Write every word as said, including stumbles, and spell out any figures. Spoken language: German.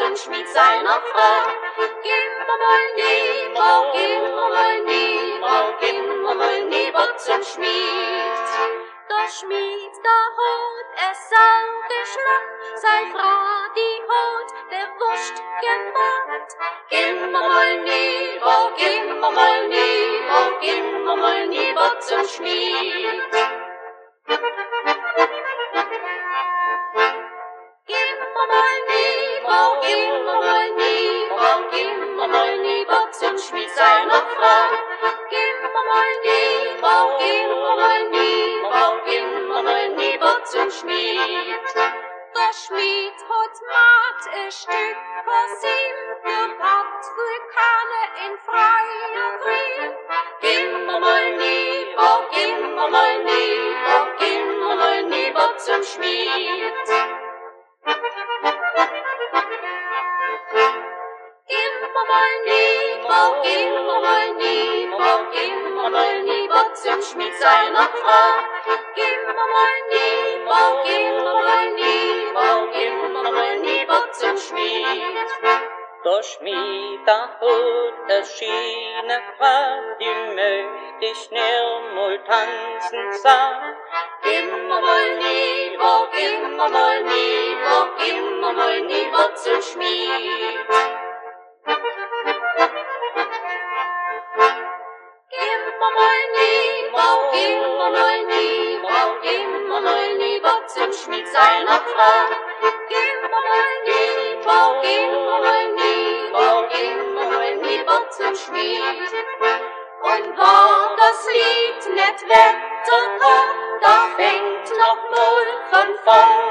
zum Schmied seiner Frau. Gimmer mal lieber, gimmer mal lieber, gimmer mal lieber zum Schmied. Der Schmied, der hat es sau geschlagen, sei Frau, die hat der Wurst gemacht. Gimmer mal lieber, gimmer mal lieber, gimmer mal lieber zum Schmied. Gimmer mal lieber, gimmer mal lieber, gimmer mal lieber zum Schmied seiner Frau. Gimmer mal lieber, gimmer mal lieber, gimmer mal lieber zum Schmied. Der Schmied hat Mat ein Stück aus ihm, der hat Vulkane in freier Grün. Gimmer mal lieber, gimmer mal lieber, gimmer mal lieber zum Schmied. Gimmer mal lieber, gimmer mal lieber, gimmer mal lieber zum Schmied seiner Frau. Gimmer mal lieber, gimmer mal lieber, gimmer mal lieber zum Schmied. Der Schmied, der hat eine schöne Frau, die möcht ich nimmer tanzen sah. Gimmer mal lieber, gimmer mal lieber, gimmer mal lieber zum Schmied. Gimmer mal lieber, gimmer mal lieber, gimmer mal lieber zum Schmied seiner Frau. Gimmer mal lieber, gimmer mal lieber, gimmer mal lieber zum Schmied. Und war das Lied nicht wetter, da fängt noch mal von vorn